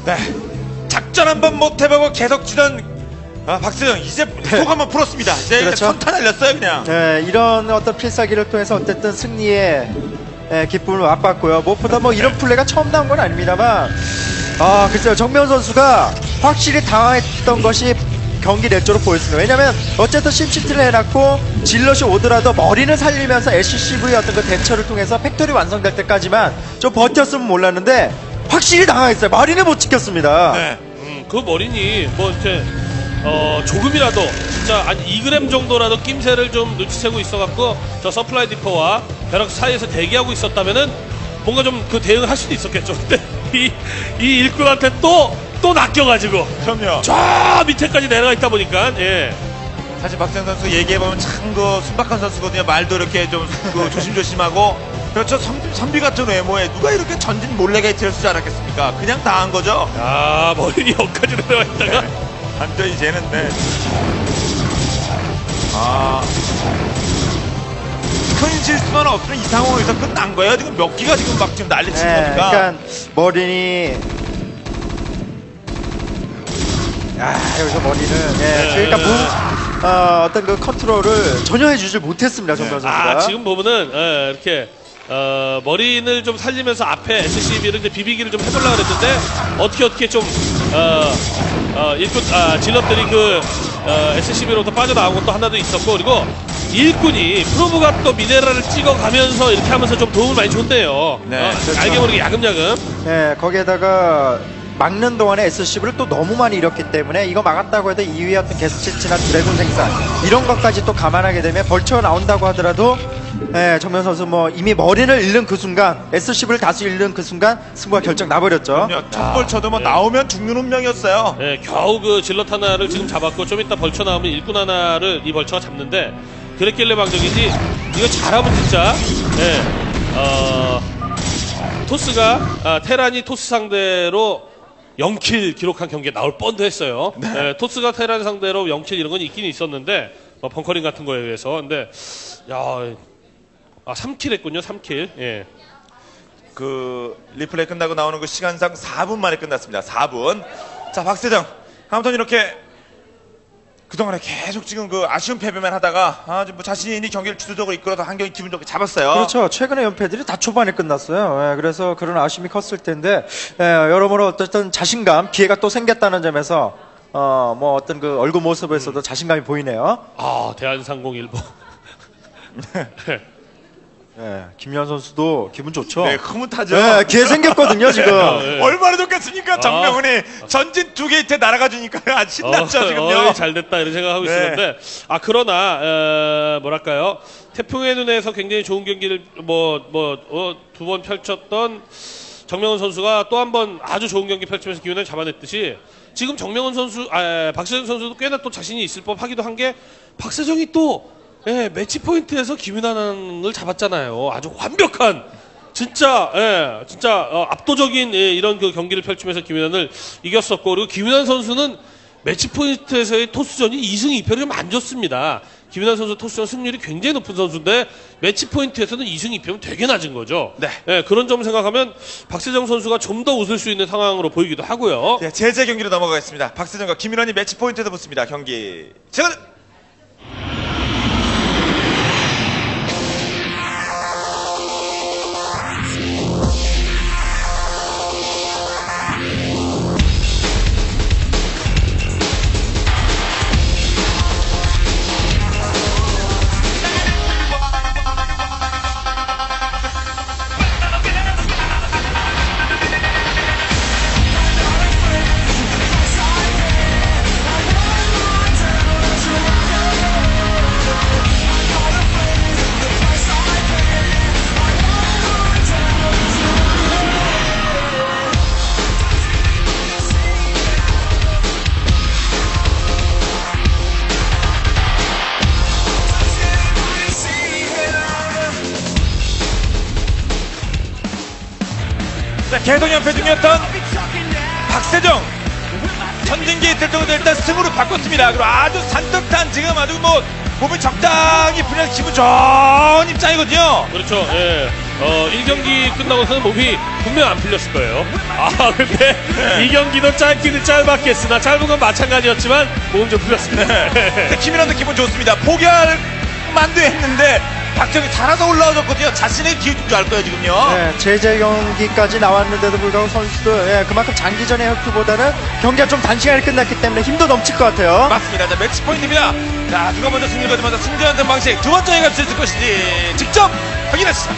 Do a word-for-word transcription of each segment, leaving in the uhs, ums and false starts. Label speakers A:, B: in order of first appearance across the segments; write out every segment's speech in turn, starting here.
A: 네. 작전 한번 못 해보고 계속 치던 아, 박세정 이제
B: 네.
A: 속 한번 풀었습니다. 이제
B: 그렇죠.
A: 선타 날렸어요 그냥.
B: 네, 이런 어떤 필살기를 통해서 어쨌든 승리의 예, 기쁨을 맛봤고요. 무엇보다 뭐 이런 플레이가 처음 나온 건 아닙니다만, 아 글쎄요, 정면 선수가 확실히 당황했던 것이 경기 내적으로 보였습니다. 왜냐면 어쨌든 심시티를 해놨고 질럿이 오더라도 머리를 살리면서 에스씨브이 어떤 그 대처를 통해서 팩토리 완성될 때까지만 좀 버텼으면 몰랐는데 확실히 당황했어요. 머리를 못 지켰습니다.
A: 네.
C: 음, 그 머리니 뭐 이제 어, 조금이라도 진짜 한 이 그램 정도라도 낌새를 좀 눈치채고 있어갖고 저 서플라이 디퍼와 벼락 사이에서 대기하고 있었다면은 뭔가 좀 그 대응을 할 수도 있었겠죠. 근데 이, 이 일꾼한테 또 또 낚여가지고
A: 그럼요.
C: 저 밑에까지 내려가 있다 보니까 예.
A: 사실 박세정 선수 얘기해보면 참 그 순박한 선수거든요. 말도 이렇게 좀 그 조심조심하고 그렇죠. 선비, 선비 같은 외모에 누가 이렇게 전진 몰래 게이트를 쓰지 않았겠습니까? 그냥 당한 거죠.
C: 아 머리 여기까지 내려가 있다가
A: 네. 완전히 쟤는데 아, 큰 실수만 없으면 이 상황에서 끝난 거예요. 지금 몇 기가 지금 막 지금 난리친
B: 네,
A: 겁니까?
B: 그러니까 머리니 아 여기서 머리는 예,
C: 네.
B: 그러니까 무, 어, 어떤 그 컨트롤을 전혀 해주질 못했습니다. 정면 선수가.
C: 아 지금 보면은 예, 이렇게 어, 머리를 좀 살리면서 앞에 에스씨비를 이제 비비기를 좀 해보려고 그랬는데 어떻게 어떻게 좀 어, 어, 일꾼 아, 질럿들이 그 어, 에스씨비로부터 빠져나온 것도 하나도 있었고 그리고 일꾼이 프로브가 또 미네랄을 찍어가면서 이렇게 하면서 좀 도움을 많이 줬네요.
A: 네,
C: 어,
B: 그렇죠.
C: 알게 모르게 야금야금.
B: 예, 거기에다가 막는 동안에 에스씨브이를 또 너무 많이 잃었기 때문에 이거 막았다고 해도 이 위에 어떤 게스트치나 드래곤 생산 이런 것까지 또 감안하게 되면 벌쳐 나온다고 하더라도 예, 정면 선수 뭐 이미 머리를 잃는 그 순간 에스씨브이를 다수 잃는 그 순간 승부가 결정 나버렸죠.
A: 첫 벌쳐도 뭐
C: 네.
A: 나오면 죽는 운명이었어요.
C: 예, 겨우 그 질럿 하나를 지금 잡았고 좀 이따 벌쳐 나오면 일꾼 하나를 이 벌쳐가 잡는데 그랬길래 망정이지 이거 잘하면 진짜 예, 어, 토스가 아, 테란이 토스 상대로 영 킬 기록한 경기에 나올 뻔도 했어요.
A: 네.
C: 예, 토스가 테란 상대로 영 킬 이런 건 있긴 있었는데 뭐 벙커링 같은 거에 의해서 근데 야, 아 삼 킬 했군요. 삼 킬. 예.
A: 그 리플레이 끝나고 나오는 그 시간상 사 분 만에 끝났습니다. 사 분. 자, 박세정. 아무튼 이렇게 그동안에 계속 지금 그 아쉬운 패배만 하다가 아, 뭐 자신이 경기를 주도적으로 이끌어서 한 경기 기분 좋게 잡았어요.
B: 그렇죠. 최근에 연패들이 다 초반에 끝났어요. 예, 그래서 그런 아쉬움이 컸을 텐데 예, 여러모로 어쨌든 자신감, 기회가 또 생겼다는 점에서 어, 뭐 어떤 그 얼굴 모습에서도 자신감이 보이네요.
C: 아 대한상공일보.
B: 예, 김연 선수도 기분 좋죠.
A: 네, 흐뭇하죠.
B: 예, 기회 생겼거든요 지금.
C: 네.
A: 얼마나 좋겠습니까? 정명훈이 전진 두 게이트 날아가 주니까 아주 신났죠,
C: 어,
A: 지금요.
C: 어, 잘 됐다 이런 생각하고
A: 네.
C: 있었는데 아 그러나 어, 뭐랄까요 태풍의 눈에서 굉장히 좋은 경기를 뭐 뭐 어, 두 번 펼쳤던 정명훈 선수가 또 한 번 아주 좋은 경기 펼치면서 기운을 잡아냈듯이 지금 정명훈 선수 아, 박세정 선수도 꽤나 또 자신이 있을 법하기도 한 게 박세정이 또 예, 매치 포인트에서 김윤환을 잡았잖아요. 아주 완벽한 진짜 예, 진짜 어, 압도적인 예, 이런 그 경기를 펼치면서 김윤환을 이겼었고 그리고 김윤환 선수는 매치 포인트에서의 토스전이 이 승 이 패를 좀 안 좋습니다. 김윤환 선수 토스전 승률이 굉장히 높은 선수인데 매치 포인트에서는 이 승 이 패면 되게 낮은 거죠.
A: 네.
C: 예, 그런 점 생각하면 박세정 선수가 좀 더 웃을 수 있는 상황으로 보이기도 하고요.
A: 네, 제재 경기로 넘어가겠습니다. 박세정과 김인환이 매치 포인트에서 붙습니다. 경기 지금 계속 연패 중이었던 박세정 전진 게이트를 통해서 일단 승으로 바꿨습니다. 그리고 아주 산뜻한 지금 아주 뭐 몸이 적당히 풀려서 기분 좋은 입장이거든요.
C: 그렇죠. 예. 어, 일 경기 끝나고서는 몸이 분명 안 풀렸을 거예요. 아, 근데
A: 네.
C: 이 경기도 짧기는 짧았게 했으나 짧은 건 마찬가지였지만 몸 좀 풀렸습니다.
A: 네. 김민환도 기분 좋습니다. 포기할 만도 했는데 박정희 살아서 올라와줬거든요. 자신의 기운 줄 알 거예요, 지금요.
B: 네, 제재 경기까지 나왔는데도 불구하고 선수들 예, 그만큼 장기전의 혁투보다는 경기가 좀 단시간에 끝났기 때문에 힘도 넘칠 것 같아요.
A: 맞습니다. 자, 매치 포인트입니다. 자, 누가 먼저 승리를 거두면서 승자한테 방식 두 번째 값을 줄 것인지 직접 확인하시죠.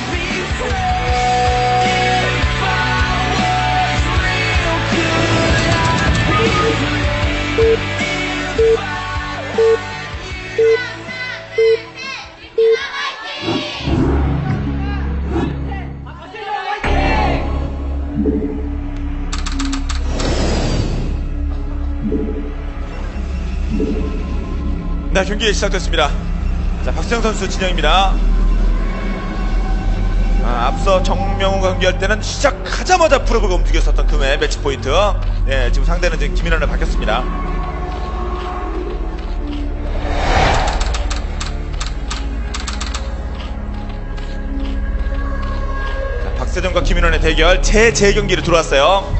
A: 네, 경기 시작됐습니다. 자, 박수영 선수 진영입니다. 아, 앞서 정명훈 경기할 때는 시작하자마자 프로브가 움직였었던 금의 매치 포인트. 예, 지금 상대는 지금 김인환으로 바뀌었습니다. 자, 박세정과 김인환의 대결 제 재경기로 들어왔어요.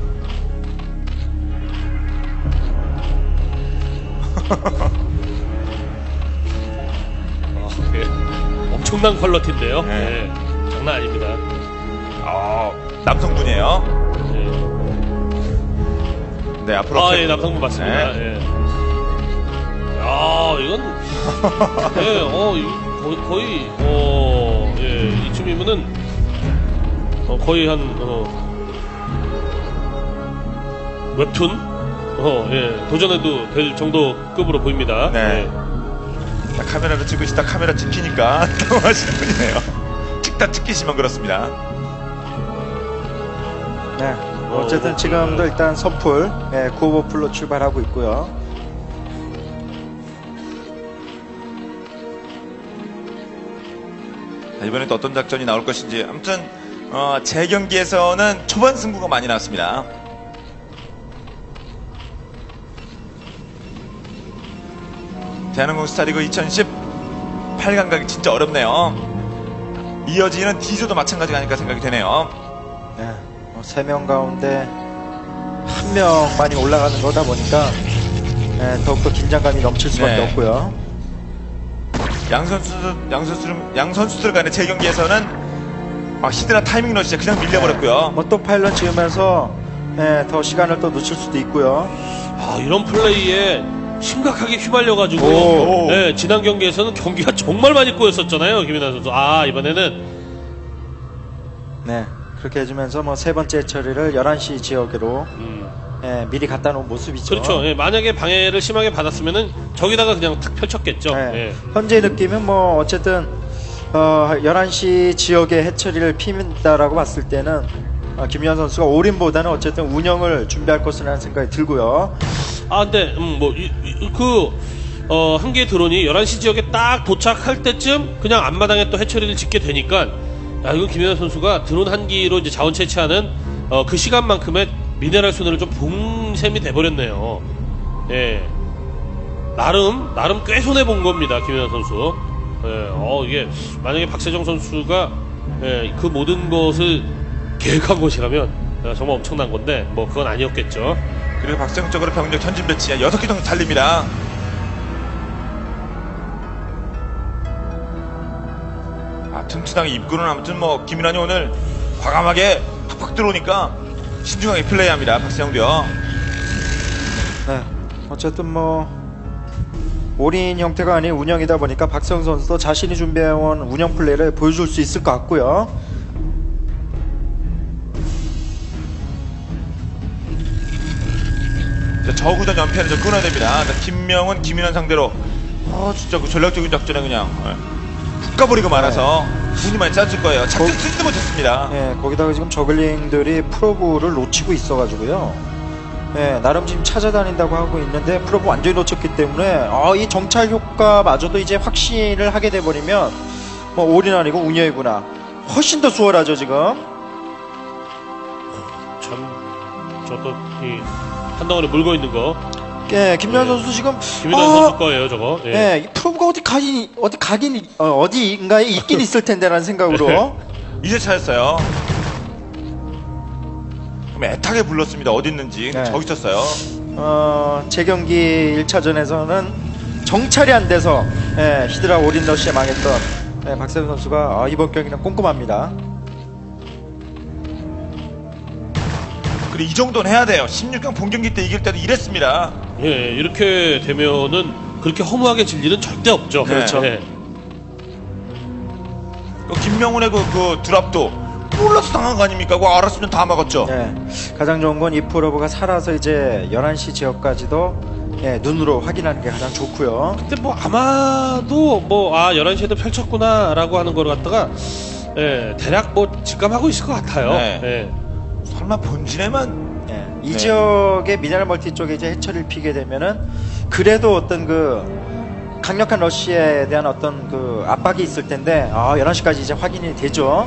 C: 예. 엄청난 퀄러티인데요.
A: 네.
C: 예. 장난 아닙니다.
A: 어, 남성분이에요.
C: 예.
A: 네, 앞으로
C: 아,
A: 세-
C: 예, 남성분 맞습니다.
A: 네.
C: 예. 야, 이건 예, 어, 이 거의, 거의 어, 예, 이쯤이면은 어, 거의 한 어, 웹툰 어, 예, 도전해도 될 정도 급으로 보입니다.
A: 네.
C: 예.
A: 자, 카메라를 찍고 있다 카메라 찍히니까 당황하시는 분이네요. 찍다 찍히시면 그렇습니다.
B: 네, 어쨌든 지금도 일단 선풀 예, 구오버풀로 출발하고 있고요.
A: 자, 이번엔 또 어떤 작전이 나올 것인지 아무튼 어, 제 경기에서는 초반 승부가 많이 나왔습니다. 대한항공 스타리그 이천십팔 강각이 진짜 어렵네요. 이어지는 D조도 마찬가지가 아닐까 생각이 되네요.
B: 네, 세 명 가운데 한 명만이 올라가는 거다 보니까 예, 더욱더 긴장감이 넘칠 수밖에
A: 네.
B: 없고요.
A: 양 선수, 양 선수, 양 선수들 간의 제 경기에서는 아, 히드라 타이밍 러시에 그냥 밀려버렸고요.
B: 뭐 또 파일럿 지으면서 예, 더 시간을 또 늦출 수도 있고요.
C: 아, 이런 플레이에 심각하게 휘말려가지고
A: 오.
C: 네, 지난 경기에서는 경기가 정말 많이 꼬였었잖아요, 김민환 선수. 아, 이번에는
B: 네, 그렇게 해주면서 뭐 세 번째 처리를 열한 시 지역으로
C: 음,
B: 예, 미리 갖다 놓은 모습이죠.
C: 그렇죠. 예, 만약에 방해를 심하게 받았으면은 저기다가 그냥 탁 펼쳤겠죠.
B: 네,
C: 예.
B: 현재 느낌은 뭐 어쨌든 어, 열한 시 지역의 해처리를 피민다라고 봤을 때는 어, 김유한 선수가 올인보다는 어쨌든 운영을 준비할 것이라는 생각이 들고요.
C: 아, 근데 음, 뭐 그 어, 한 개의 드론이 열한 시 지역에 딱 도착할 때쯤 그냥 앞마당에 또 해처리를 짓게 되니까 야, 이건 김연아 선수가 드론 한 기로 이제 자원 채취하는 어, 그 시간만큼의 미네랄 손해를 좀 본 셈이 돼버렸네요. 예. 나름 나름 꽤 손해 본 겁니다, 김연아 선수. 예. 어, 이게 만약에 박세정 선수가 예, 그 모든 것을 계획한 것이라면 어, 정말 엄청난 건데 뭐 그건 아니었겠죠.
A: 그리고 박세영 쪽으로 병력 현진 배치 여섯 개 정도 달립니다. 아, 튼튼하게 입구는 아무튼 뭐 김인환이 오늘 과감하게 팍팍 들어오니까 신중하게 플레이합니다. 박세영도요.
B: 네, 어쨌든 뭐 올인 형태가 아닌 운영이다 보니까 박세영 선수도 자신이 준비해온 운영 플레이를 보여줄 수 있을 것 같고요.
A: 자, 저구전 연패는 좀 끊어야 됩니다. 자, 김명은 김인환 상대로 어 진짜 그 전략적인 작전에 그냥 훅 가버리고 말아서 돈이 많이 짰을 거예요. 작전
B: 거-
A: 쓰지도 못했습니다.
B: 예, 거기다가 지금 저글링들이 프로브를 놓치고 있어가지고요. 예, 나름 지금 찾아다닌다고 하고 있는데 프로브 완전히 놓쳤기 때문에 어, 이 정찰 효과마저도 이제 확신을 하게 돼버리면 뭐 올인 아니고 운영이구나. 훨씬 더 수월하죠 지금.
C: 참 저도 이 한덩어리 물고 있는 거
B: 예, 김연
C: 예.
B: 선수 지금
C: 김민환
B: 어,
C: 선수 거예요, 저거. 예.
B: 예, 이 프로브가 어디 가긴 어디 가긴 어, 어디인가에 있긴 있을 텐데라는 생각으로
A: 이제 찾았어요. 그럼 애타게 불렀습니다. 어디 있는지.
B: 네.
A: 저기 있었어요.
B: 어, 재경기 일 차전에서는 정찰이 안 돼서 예, 히드라 올인러시에 망했던 예, 박세훈 선수가 아, 이번 경기는 꼼꼼합니다.
A: 그리고 이 정도는 해야 돼요. 십육 강 본경기 때 이길 때도 이랬습니다.
C: 예, 이렇게 되면은 그렇게 허무하게 질 일은 절대 없죠.
A: 그렇죠.
C: 예.
A: 그 김명훈의 그, 그 드랍도 몰라서 당한 거 아닙니까? 그거 알았으면 다 막았죠.
B: 예, 가장 좋은 건 이 프로브가 살아서 이제 열한 시 지역까지도 예, 눈으로 확인하는 게 가장 좋고요.
C: 근데 뭐 아마도 뭐 아 열한 시에도 펼쳤구나라고 하는 걸 갖다가 예, 대략 뭐 직감하고 있을 것 같아요.
A: 네.
C: 예.
A: 설마 본진에만
B: 예, 이
A: 네.
B: 지역의 미네랄 멀티 쪽에 이제 해처리를 피게 되면은 그래도 어떤 그 강력한 러시에 대한 어떤 그 압박이 있을 텐데 아, 열한 시까지 이제 확인이 되죠.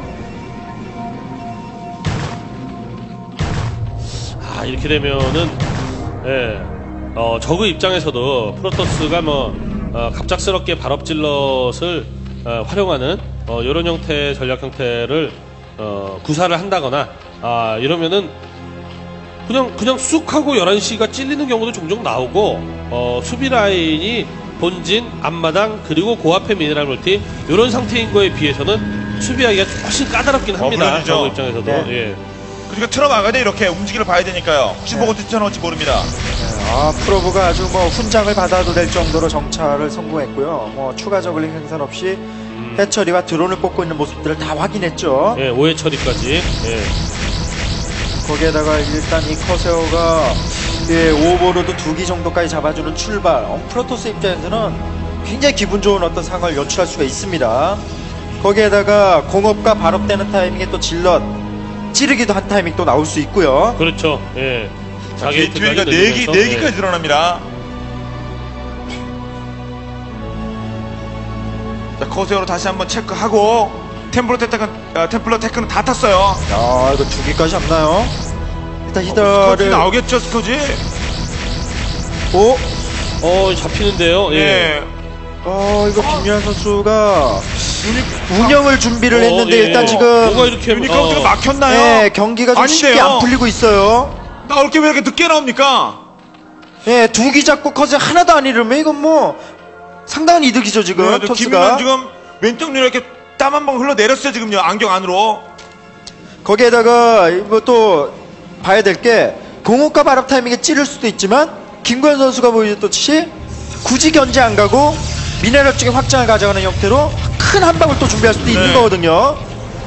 C: 아 이렇게 되면은 예, 어 저그 입장에서도 프로토스가 뭐 어, 갑작스럽게 발업질럿을 어, 활용하는 어, 이런 형태의 전략 형태를 어, 구사를 한다거나 아 이러면은 그냥 그냥 쑥 하고 열한 시가 찔리는 경우도 종종 나오고 어, 수비 라인이 본진, 앞마당 그리고 고앞의 미네랄 멀티 이런 상태인 거에 비해서는 수비하기가 훨씬 까다롭긴 합니다.
A: 물론이죠.
C: 저그 입장에서도
B: 네.
C: 예.
A: 그러니까 틀어막아야 돼. 이렇게 움직이를 봐야 되니까요. 혹시
B: 네.
A: 보고 뛰쳐나올지 모릅니다.
B: 아, 프로브가 아주 뭐 훈장을 받아도 될 정도로 정찰을 성공했고요. 뭐 추가 저글링 생산 없이
C: 음.
B: 해처리와 드론을 뽑고 있는 모습들을 다 확인했죠.
C: 예, 오해 처리까지. 예.
B: 거기에다가 일단 이 커세어가 예, 오버로드 두 기 정도까지 잡아주는 출발. 어, 프로토스 입장에서는 굉장히 기분 좋은 어떤 상황을 연출할 수가 있습니다. 거기에다가 공업과 발업되는 타이밍에 또 질럿 찌르기도 한 타이밍 또 나올 수 있고요.
C: 그렇죠. 예.
A: 자, 뒤에가 네 기, 네 기까지 늘어납니다. 자, 커세어로 다시 한번 체크하고 템플러 테크는, 아, 템플러 테크는 다 탔어요.
B: 야, 이거 두 기까지 잡나요? 일단
A: 스커지
B: 히더를
A: 나오겠죠, 스커지?
B: 오,
C: 어, 잡히는데요. 예.
A: 예.
B: 어, 이거 김유한 선수가
A: 유니,
B: 운영을 준비를
C: 어,
B: 했는데
C: 예.
B: 일단 지금
C: 뭐가 이렇게
A: 유니카운트가
C: 어,
A: 막혔나요?
B: 네, 경기가 좀
A: 아닌데요.
B: 쉽게 안 풀리고 있어요.
A: 나올 게 왜 이렇게 늦게 나옵니까?
B: 예, 두 기 잡고 커즈 하나도 안 잃으면 이건 뭐 상당한 이득이죠 지금
A: 네,
B: 토스가.
A: 김유만 지금 왼쪽 눈에 이렇게 땀 한 방 흘러내렸어요, 지금요. 안경 안으로.
B: 거기에다가 이거 또 봐야 될 게 공업과 발업 타이밍에 찌를 수도 있지만 김구현 선수가 보여줬듯이 굳이 견제 안 가고 미네랄 쪽에 확장을 가져가는 형태로 큰 한 방을 또 준비할 수도 있는
A: 네.
B: 거거든요.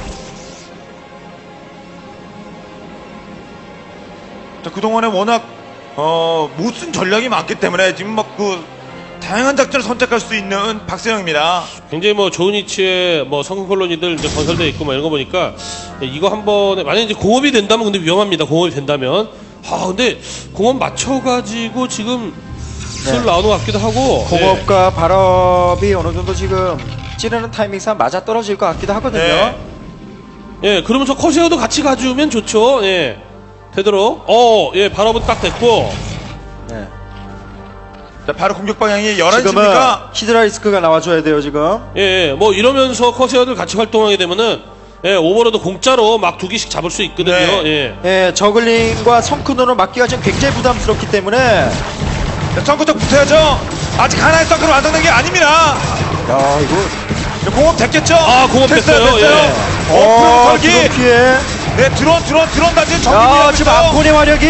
A: 자, 그동안에 워낙, 어, 못 쓴 전략이 많기 때문에 지금 막 그, 다양한 작전을 선택할 수 있는 박세영입니다.
C: 굉장히 뭐 좋은 위치에 뭐 성공 콜로니들 이제 건설되어 있고 뭐 이런 거 보니까 이거 한 번에 만약에 이제 공업이 된다면 근데 위험합니다. 공업이 된다면 아 근데 공업 맞춰가지고 지금 슬
B: 네.
C: 나오는 것 같기도 하고
B: 공업과 발업이 어느 정도 지금 찌르는 타이밍상 맞아 떨어질 것 같기도 하거든요.
A: 네.
C: 예, 예 그러면서 커세어도 같이 가주면 좋죠. 예 되도록 어예 발업은 딱 됐고
B: 네.
A: 자, 바로 공격 방향이 열한
B: 지금은
A: 시입니까?
B: 히드라리스크가 나와줘야 돼요 지금.
C: 예, 예, 뭐 이러면서 커세어들 같이 활동하게 되면은 예, 오버로드 공짜로 막 두 개씩 잡을 수 있거든요.
A: 네.
C: 예.
B: 예, 저글링과 성큰으로 막기가 지금 굉장히 부담스럽기 때문에
A: 자, 덩크터 붙어야죠. 아직 하나의 덩크를 완성된 게 아닙니다.
B: 야 이거
A: 자, 공업 됐겠죠?
C: 아, 공업 됐어요.
A: 됐어요.
C: 예.
A: 어,
B: 어,
A: 설기.
B: 드론 피해.
A: 네, 드론, 드론, 드론 단지 정리
B: 야
A: 피하고
B: 지금
A: 있어요.
B: 앞폰의 화력이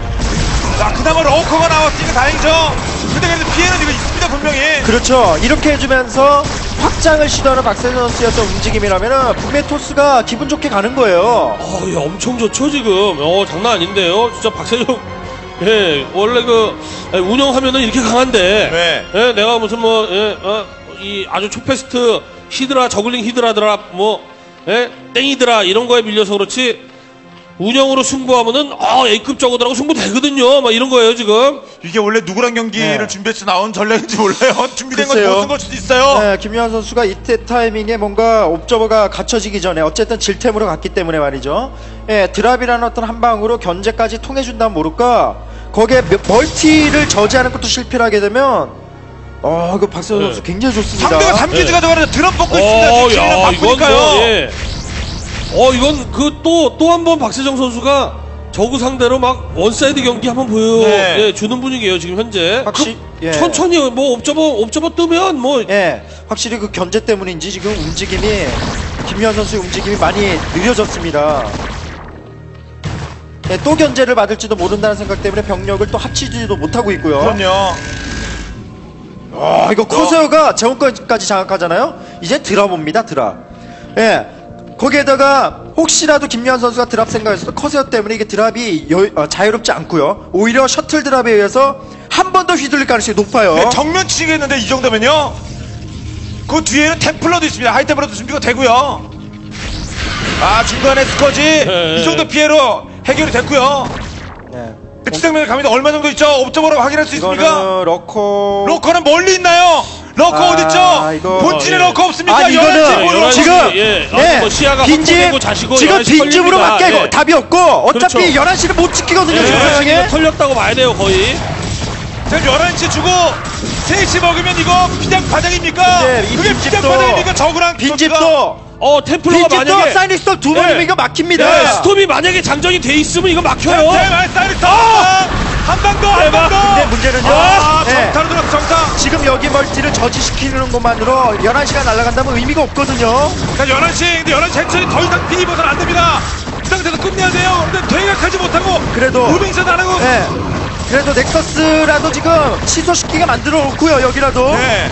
A: 자, 그나마 러커가 나왔으니까 다행이죠. 근데 그래도 피해는 이거 있습니다, 분명히.
B: 그렇죠. 이렇게 해주면서 확장을 시도하는 박세준 선수의 어떤 움직임이라면은 분명히 토스가 기분 좋게 가는 거예요.
C: 어, 예, 엄청 좋죠 지금. 어, 장난 아닌데요. 진짜 박세종. 예, 원래 그 예, 운영하면은 이렇게 강한데.
A: 네.
C: 예, 내가 무슨 뭐, 예, 어, 이 아주 초패스트 히드라, 저글링 히드라더라, 뭐, 예, 땡이더라 이런 거에 밀려서 그렇지. 운영으로 승부하면은 아 A급 저거들하고 승부 되거든요. 막 이런 거예요 지금.
A: 이게 원래 누구랑 경기를
B: 네.
A: 준비해서 나온 전략인지 몰라요. 준비된 건
B: 글쎄요.
A: 못쓴 걸 수도 있어요.
B: 네, 김유한 선수가 이때 타이밍에 뭔가 옵저버가 갖춰지기 전에 어쨌든 질템으로 갔기 때문에 말이죠. 예, 드랍이라는 어떤 한 방으로 견제까지 통해준다면 모를까. 거기에 몇- 멀티를 저지하는 것도 실패를 하게 되면 어, 그 박세현
C: 네.
B: 선수 굉장히 좋습니다.
A: 상대가 삼 기지
C: 네.
A: 가져가는데 드럼 뽑고
C: 어,
A: 있습니다. 지금
C: 야,
A: 바꾸니까요.
C: 이건 뭐, 예. 어 이건 그 또 또 한 번 박세정 선수가 저구 상대로 막 원사이드 경기 한번 보여
A: 네.
C: 예, 주는 분위기예요 지금 현재.
B: 확실-
C: 그,
B: 예.
C: 천천히 뭐 옵저버 옵저버 뜨면 뭐
B: 예, 확실히 그 견제 때문인지 지금 움직임이 김유한 선수의 움직임이 많이 느려졌습니다. 예, 또 견제를 받을지도 모른다는 생각 때문에 병력을 또 합치지도 못하고 있고요.
A: 그럼요.
B: 아, 이거 커세어가 제원까지 장악하잖아요. 이제 드랍옵니다, 드랍. 예, 거기에다가 혹시라도 김유한 선수가 드랍 생각했어도 커세어 때문에 이게 드랍이 여, 어, 자유롭지 않고요. 오히려 셔틀 드랍에 의해서 한 번 더 휘둘릴 가능성이 높아요.
A: 네, 정면 치겠는데 이 정도면요. 그 뒤에는 템플러도 있습니다. 하이템플러도 준비가 되고요. 아 중간에 스커지
C: 네.
A: 이 정도 피해로 해결이 됐고요.
B: 네.
A: 지상면 감이 얼마 정도 있죠? 옵저버로 확인할 수 있습니까?
B: 이거는 러커.
A: 러커는 멀리 있나요? 러커
B: 아,
A: 어딨죠?
B: 이거-
A: 본진에
C: 어, 예.
A: 러커 없습니까?
B: 아, 이거는
A: 열한 시 보러
C: 열한 시
B: 지금
C: 예,
B: 네,
C: 아니, 뭐 시야가
B: 빈집
C: 확보되고 자시고
B: 지금
C: 열한 시
B: 빈집으로
C: 털립니다.
B: 밖에
C: 예.
B: 답이 없고 어차피
C: 그렇죠.
B: 열한 시를 못 지키거든요.
C: 예,
B: 지금
C: 열한 시는
B: 상황에.
C: 털렸다고 봐야 돼요 거의.
A: 지금 열한 시 주고 세 시 먹으면 이거 피장 파장입니까?
B: 네, 이
A: 그게
B: 빈집도-
A: 피장 파장입니까? 저구랑
B: 빈집도
C: 어 템플러가
B: 빈집도
C: 만약에
B: 사이닉스톱 두 번이면
C: 예.
B: 이거 막힙니다.
C: 네, 스톰이 만약에 장전이 돼 있으면 이거 막혀요.
A: 사이리스 한방 더! 한
C: 대박.
A: 방 더!
B: 근데 문제는요.
A: 아,
B: 네.
A: 정타로 들어서 정타!
B: 지금 여기 멀티를 저지시키는 것만으로 열한 시가 날아간다면 의미가 없거든요.
A: 자, 열한 시, 근데 열한 시 해철이 더 이상 피 입어서는 안 됩니다. 이 상태에서 끝내야 돼요. 근데 퇴각하지 못하고.
B: 그래도-
A: 무빙샷 안 하고.
B: 네. 그래도 넥서스라도 지금 취소시키게 만들어 놓고요. 여기라도.
A: 네.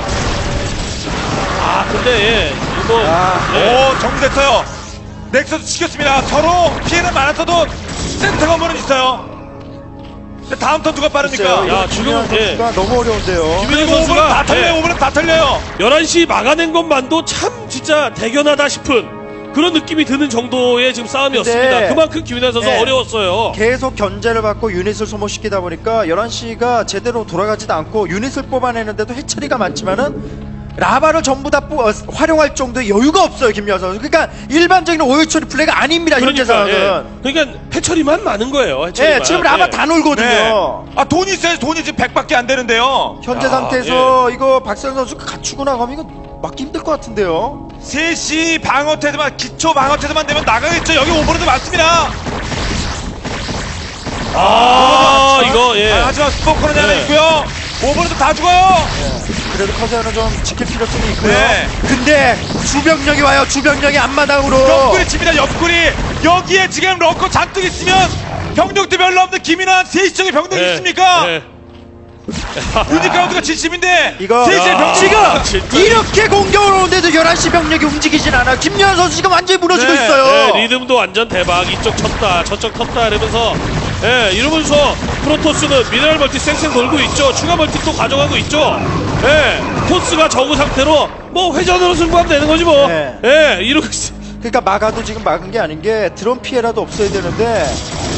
C: 아 근데 예, 이거
B: 아,
C: 예.
A: 오, 정됐어요. 넥서스 시켰습니다. 서로 피해는 많았어도 센터가 한 번은 있어요. 근데 다음 턴 누가 빠릅니까?
C: 야, 지금,
B: 김유한
C: 예.
B: 선수가 너무 어려운데요.
C: 김윤현
A: 오버는 다
C: 선수가
A: 털려요.
C: 예,
A: 오버는 다 털려요.
C: 열한 시 막아낸 것만도 참 진짜 대견하다 싶은 그런 느낌이 드는 정도의 지금 싸움이었습니다.
B: 근데-
C: 그만큼 김윤현 선수
B: 네.
C: 어려웠어요.
B: 계속 견제를 받고 유닛을 소모시키다 보니까 열한 시가 제대로 돌아가지도 않고 유닛을 뽑아내는데도 해처리가 많지만은 라바를 전부 다 뽑- 어, 활용할 정도의 여유가 없어요. 김유한 선수. 그러니까 일반적인 오일 처리 플레이가 아닙니다. 현재
C: 그러니까,
B: 상황은.
C: 예. 그러니까 해처리만 많은 거예요.
B: 예,
C: 해처리만.
B: 지금 라바
C: 예.
B: 다 놀거든요.
A: 네. 아, 돈이 있어야지. 돈이 지금 백밖에 안 되는데요.
B: 현재
C: 야,
B: 상태에서 이거 박세현 선수 갖추고 나가면 이거 막기 힘들 것 같은데요.
A: 세 시 방어 태세만, 기초 방어 태세만 되면 나가겠죠. 여기 오버로드 많습니다.
C: 아, 이거 예.
A: 아, 하지만 스포커는 하나
C: 네.
A: 있고요. 오버로드 다 죽어요.
B: 그래도 커세어는 좀 지킬 필요성이 있고요.
A: 네.
B: 근데 주병력이 와요. 주병력이 앞마당으로.
A: 옆구리 칩니다. 옆구리. 여기에 지금 러커 잔뜩 있으면 병력도 별로 없는 김인환 세 시 쪽에 병력이
C: 예.
A: 있습니까?
C: 예.
A: 유니카운트가 칠십인데
B: 이거
A: 세 시에
C: 야.
A: 병력
B: 지금
C: 아, 진짜.
B: 이렇게 공격을 오는데도 열한 시 병력이 움직이진 않아요. 김유한 선수 지금 완전히 무너지고
A: 네,
B: 있어요.
C: 예, 리듬도 완전 대박. 이쪽 쳤다, 저쪽 쳤다 이러면서 예, 이러면서 프로토스는 미네랄 멀티 쌩쌩 돌고 있죠. 추가 멀티 또 가져가고 있죠. 예, 토스가 저그 상태로 뭐 회전으로 승부하면 되는 거지 뭐.
B: 네.
C: 예, 이렇게 쓰-
B: 그러니까 막아도 지금 막은 게 아닌 게 드론 피해라도 없어야 되는데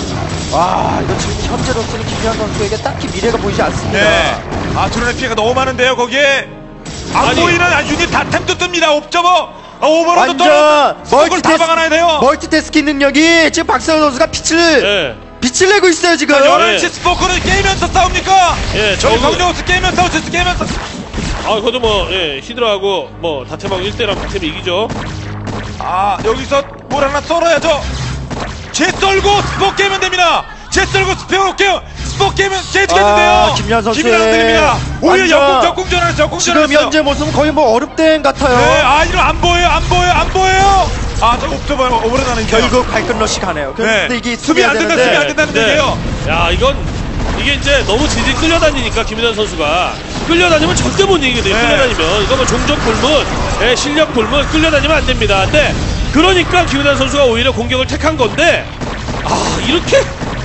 B: 와 이거 지금 현재로서는 김유한 선수에게 딱히 미래가 보이지 않습니다.
A: 네. 아 드론의 피해가 너무 많은데요. 거기에 안
C: 아니.
A: 보이는 아, 유닛 다 템도 뜹니다. 옵저버 아, 오버로드
B: 완전
A: 멀티 다 박아놔야 돼요.
B: 멀티태스킹 능력이 지금 박세현 선수가 빛을
C: 예.
B: 빛을 내고 있어요 지금.
A: 열한 시 스포커는 깨면서 싸웁니까?
C: 예,
A: 저기
C: 저거-
A: 병력 없이 깨면서 싸울 수 있어. 깨면서
C: 아, 그것도 뭐 예, 히드라하고 뭐 다템하고 일 대랑 다템이 이기죠.
A: 아 여기서 뭘 하나 썰어야죠. 제 썰고 스포 깨면 됩니다. 제 썰고 스포 깨면 스포 깨면 깨지겠는데요.
B: 아, 김유한 선수의
A: 김유한 드립니다. 오히려
B: 완전
A: 역공 적공전하는 적공전하는
B: 지금 현재 모습은 거의 뭐 얼음땡 같아요.
A: 네, 아 이거 안 보여요, 안 보여요, 안 보여요. 아, 저 옵저버 오버로드하는
B: 결국 발끝 러시 가네요. 근데
A: 네.
B: 이게
A: 수비 안 된다, 수비 안 된다는
C: 네.
A: 얘기예요.
C: 야, 이건 이게 이제 너무 질질 끌려다니니까 김윤환 선수가 끌려다니면 절대 못 이기거든요.
A: 네.
C: 끌려다니면 이거 뭐 종족 불문, 예, 실력 불문 끌려다니면 안 됩니다. 근데 그러니까 김윤환 선수가 오히려 공격을 택한 건데 아 이렇게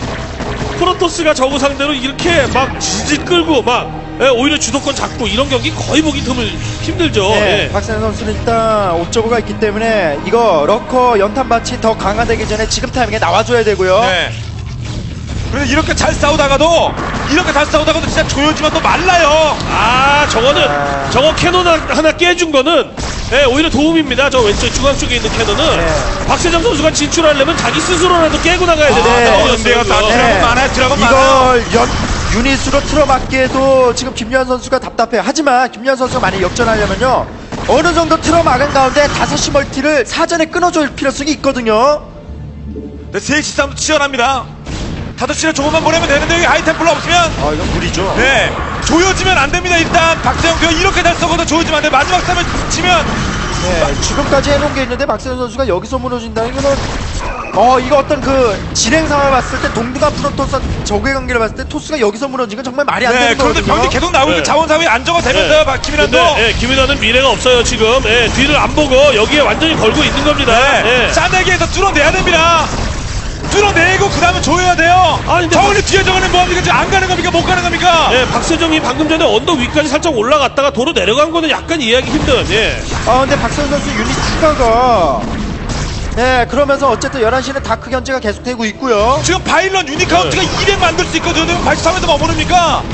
C: 프로토스가 저거 상대로 이렇게 막 질질 끌고 막 예, 오히려 주도권 잡고 이런 경기 거의 보기 드물 힘들죠.
B: 네,
C: 예.
B: 박세현 선수는 일단 옵저버가 있기 때문에 이거 러커 연탄밭이 더 강화되기 전에 지금 타이밍에 나와줘야 되고요.
A: 네. 그래서 이렇게 잘 싸우다가도 이렇게 잘 싸우다가도 진짜 조여지면 또 말라요.
C: 아 저거는
B: 아.
C: 저거 캐논 하나 깨준 거는 예, 오히려 도움입니다. 저 왼쪽 중앙 쪽에 있는 캐논은
B: 네.
C: 박세정 선수가 진출하려면 자기 스스로라도 깨고 나가야 되는
B: 네.
A: 나오는데요, 다
C: 상황이었어요.
A: 드라곤 많아요, 드라곤 많아요.
B: 이걸 연, 유닛으로 틀어막기에도 지금 김유한 선수가 답답해요. 하지만 김유한 선수가 만약 역전하려면요 어느 정도 틀어막은 가운데 다섯 시 멀티를 사전에 끊어줄 필요성이 있거든요.
A: 네, 셋이 싸움도 치열합니다. 다섯 시를 조금만 보내면 되는데 여기 하이템플러 없으면
B: 아 이건 무리죠.
A: 네 조여지면 안 됩니다. 일단 박세영 표 이렇게 잘 쏘고도 조여지면 안 돼. 마지막 싸움에 치면
B: 네, 지금까지 해놓은 게 있는데 박세현 선수가 여기서 무너진다는 거는 어 이거 어떤 그 진행 상황을 봤을 때 동두가 프로토스 적의 관계를 봤을 때 토스가 여기서 무너진 건 정말 말이 안
A: 네
B: 되는
A: 그런데
B: 거거든요.
A: 병이 계속 나오고
C: 네.
A: 있고 자원사위 안정화 되면서요.
C: 네.
A: 박 김인환도
C: 근데 예, 김인환은 미래가 없어요 지금. 예, 뒤를 안 보고 여기에 완전히 걸고 있는 겁니다.
A: 네.
C: 예.
A: 짜내기에서 뚫어내야 됩니다. 뚫어내고 그 다음에 조여야 돼요.
C: 아, 근데
A: 저울이 뒤에 저거는 뭐합니까? 지금 안 가는 겁니까? 못 가는 겁니까?
C: 예, 박세정이 방금 전에 언덕 위까지 살짝 올라갔다가 도로 내려간 거는 약간 이해하기 힘든. 예.
B: 아 근데 박세현 선수 유닛 추가가 네 그러면서 어쨌든 열한 시는 다크 견제가 계속되고 있고요.
A: 지금 바일런 유닛 카운트가 이백 만들 수 있거든요. 팔십삼에도 머무릅니까?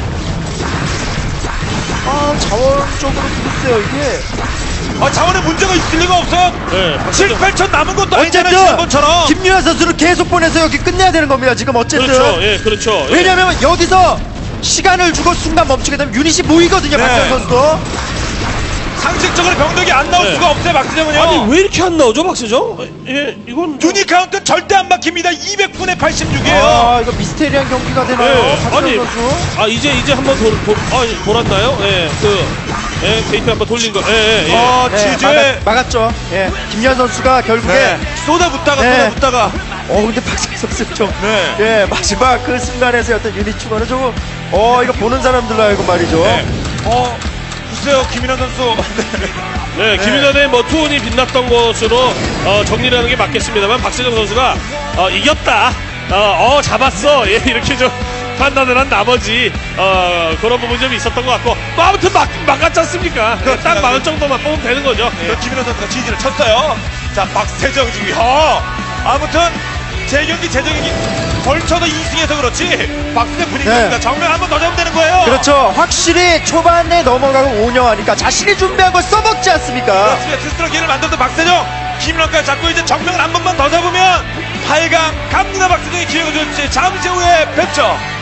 B: 아 자원적으로 글쎄요 이게
A: 아, 자원에 문제가 있을 리가 없어요.
C: 예,
A: 칠,
C: 박세정.
A: 팔천 남은 것도 아니잖아요.
B: 어쨌든
A: 지난번처럼.
B: 김유현 선수를 계속 보내서 여기 끝내야 되는 겁니다. 지금 어쨌든
C: 그렇죠. 예, 그렇죠. 예.
B: 왜냐면 여기서 시간을 주고 순간 멈추게 되면 유닛이 모이거든요.
A: 네.
B: 박세현 선수도.
A: 상식적으로 병력이 안 나올
C: 네.
A: 수가 없어요. 박세정은요.
C: 아니 왜 이렇게 안 나오죠 박세정? 예, 이건 좀-
A: 유닛 카운트 절대 안 막힙니다. 이백 분에 팔십육이에요.
B: 아 이거 미스테리한 경기가 되나요?
C: 예,
B: 박세현
C: 아니,
B: 선수.
C: 아 이제 이제 한번 돌, 돌, 아, 돌았나요? 예, 그, 예, 게이트 한번 돌린 거, 예, 예, 예.
A: 어,
B: 네,
A: 지제.
B: 막았, 막았죠. 예, 김유현 선수가 결국에
A: 네. 쏟아붓다가
B: 네.
A: 쏟아붓다가.
B: 어 근데 박세현 선수 좀
A: 네.
B: 예, 마지막 그 순간에서 어떤 유닛 추가는 조금 어 이거 보는 사람들로 알고 말이죠.
A: 네. 어, 글쎄요, 김인환 선수.
C: 네, 김인환의 뭐 투혼이 빛났던 것으로 어, 정리를 하는 게 맞겠습니다만 박세정 선수가 어, 이겼다, 어, 어, 잡았어, 예, 이렇게 좀 판단을 한 나머지 어, 그런 부분이 좀 있었던 것 같고 뭐 아무튼 막 막았지 않습니까? 예, 딱 막을 정도만 뽑으면 되는 거죠. 예.
A: 네, 김인환 선수가 지지를 쳤어요. 자, 박세정 지금. 어, 아무튼 제 경기 제 경기 걸쳐서 이 승해서 그렇지. 박세 분위기입니다.
B: 네.
A: 정면 한 번 더 잡으면 되는 거예요.
B: 그렇죠. 확실히 초반에 넘어가고 운영하니까 자신이 준비한 걸 써먹지 않습니까?
A: 그렇습니다. 스스로 기회를 만들었던 박세정. 김인환까지 잡고 이제 정면을 한 번만 더 잡으면 팔 강 갑니다. 박세정의 기회가 좋지. 잠시 후에 뵙죠.